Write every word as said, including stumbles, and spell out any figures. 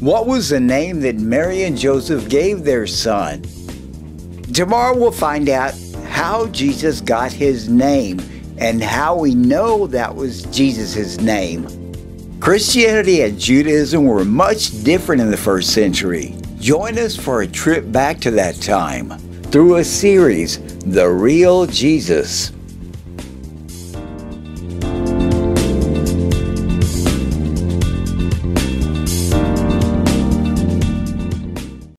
What was the name that Mary and Joseph gave their son? Tomorrow we'll find out how Jesus got his name and how we know that was Jesus' name. Christianity and Judaism were much different in the first century. Join us for a trip back to that time through a series, The Real Jesus.